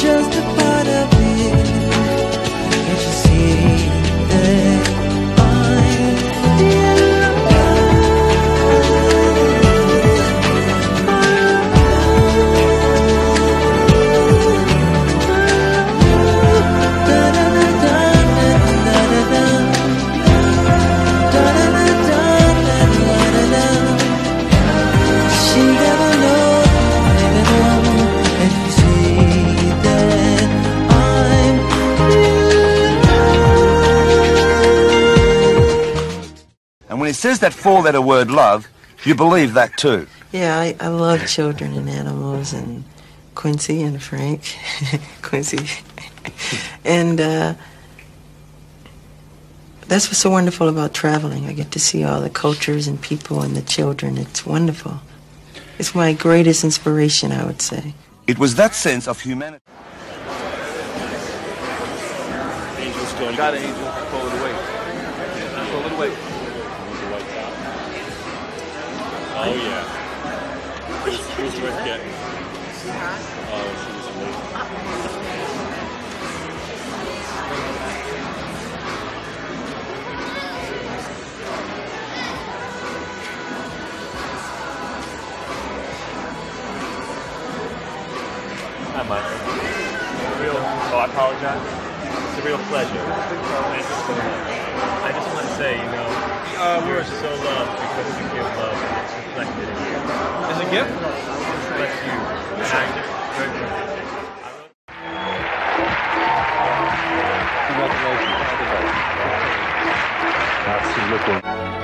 just a part of it. Can't you see that I'm in And when it says that four-letter word love, you believe that too. Yeah, I love children and animals and Quincy and Frank. Quincy. And that's what's so wonderful about traveling. I get to see all the cultures and people and the children. It's wonderful. It's my greatest inspiration, I would say. It was that sense of humanity. Angel's going. Got an angel. Pull it away. Pull it away. Oh yeah. Who's worth getting? Oh, she was amazing. Hi, Michael. I apologize. It's a real pleasure. Thank you so much. I just want to say, you know, you're so loved because you give love and it's reflected in you. Is it a gift? It reflects you. And I'm just very grateful. Congratulations.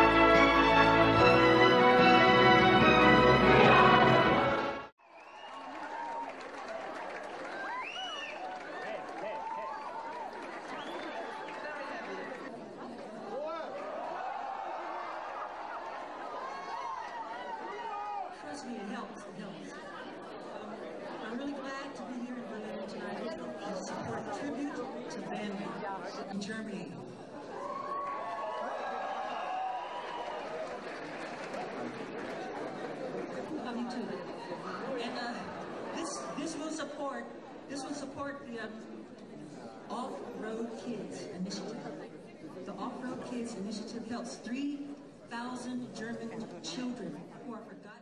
Trust me, it helps. It helps. I'm really glad to be here in Berlin tonight to support tribute to Bambi in Germany. Love you too. And this will support the Off-Road Kids Initiative. The Off-Road Kids Initiative helps 3,000 German children who are forgotten.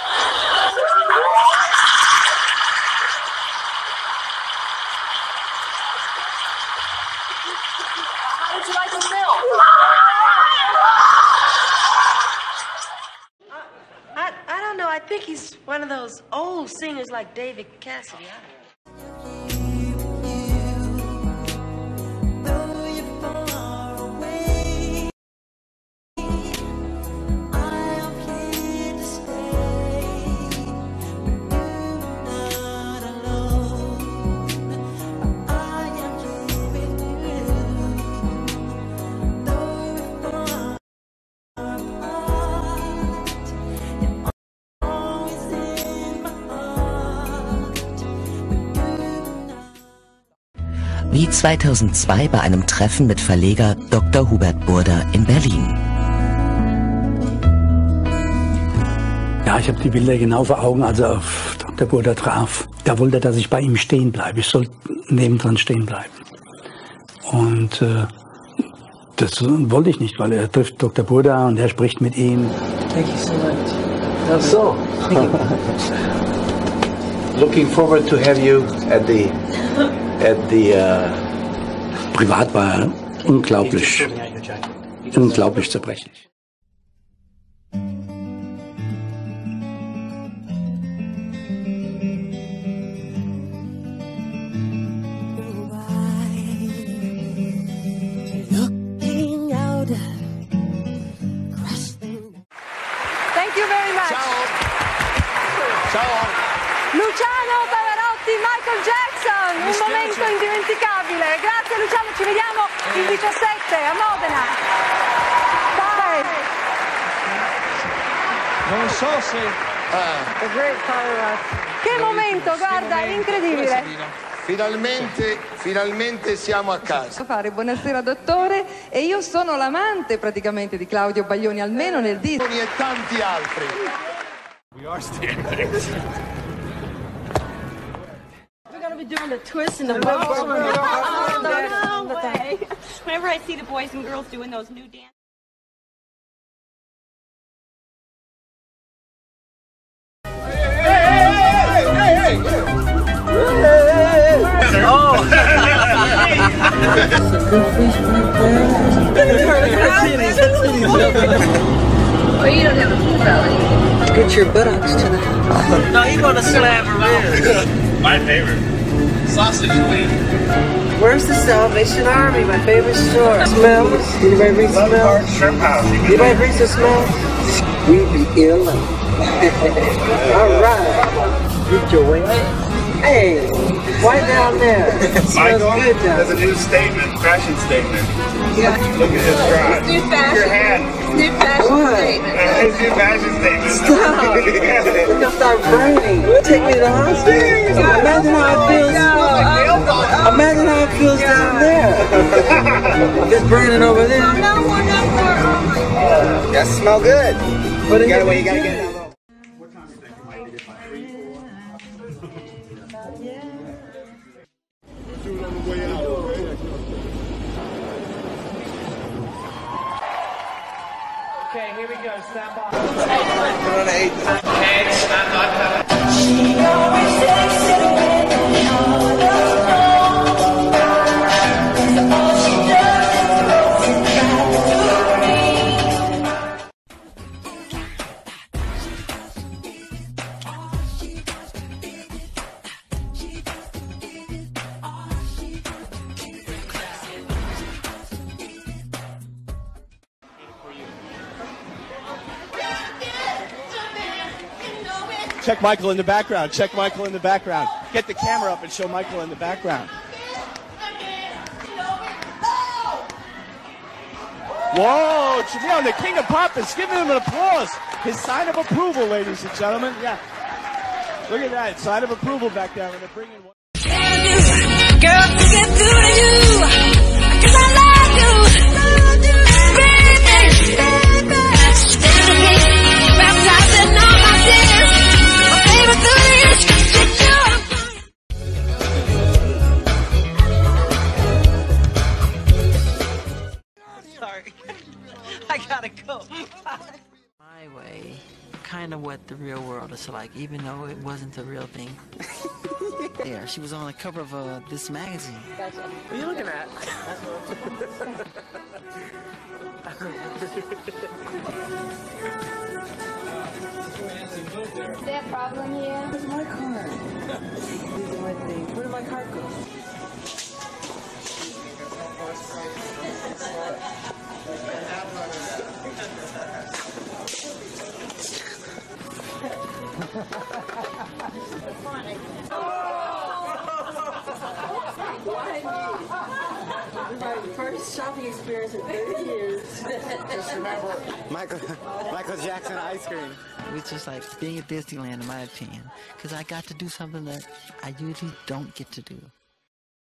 How did you like the film? I don't know. I think he's one of those old singers like David Cassidy. Wie 2002 bei einem Treffen mit Verleger Dr. Hubert Burda in Berlin. Ja, ich habe die Bilder genau vor Augen, als er auf Dr. Burda traf. Da wollte er, dass ich bei ihm stehen bleibe. Ich soll nebendran stehen bleiben. Und das wollte ich nicht, weil er trifft Dr. Burda und er spricht mit ihm. Thank you so much. Ach so. Looking forward to have you at the Privat war er unglaublich zerbrechlich. Thank you very much. Ciao. Luciano Pavarotti, Michael Jackson, un momento indimenticabile. Grazie Luciano, ci vediamo il 17 a Modena. Bye. Non so se... The great Pavarotti. Che momento, guarda, incredibile. Finalmente siamo a casa. Buonasera dottore, e io sono l'amante praticamente di Claudio Baglioni, almeno nel disco. E tanti altri. We are standing. We're gonna be doing the twist and the ball. No way. Whenever I see the boys and girls doing those new dances. Oh, you don't have a full belly. Get your buttocks to the... No, you're gonna slap her in. My favorite. Sausage wing. Where's the Salvation Army? My favorite store. Smells? Anybody read the smell? Shrimp house. Anybody read the smell? We be ill. All right. Get your wing. Hey, why down there? It smells good down There's a new statement, fashion statement. Look at his stride. New fashion. Your hat. New fashion statement. His new fashion statement. Stop. It's gonna start burning. Take me to the hospital. Imagine how it feels. Imagine how it feels down there. It's burning over there. No more. Oh my God. That smell good. But You gotta get it out. Okay, here we go. Stand by. Put on the 8. Check Michael in the background. Check Michael in the background. Get the camera up and show Michael in the background. Whoa, Jamil, the king of pop is giving him an applause. His sign of approval, ladies and gentlemen. Yeah. Look at that. Sign of approval back there. When they're bringing one. Girl, to get through to you, 'cause I love you. Baptizing all my tears. My favorite thing is Sorry. I gotta go. My way, kind of what the real world is like, even though it wasn't the real thing. Yeah, she was on the cover of this magazine. Gotcha. What are you looking at? Is there a problem here? Where's my card? Where did my card go? My first shopping experience in 30 years. Just remember Michael Jackson ice cream. It was just like being at Disneyland, in my opinion, because I got to do something that I usually don't get to do.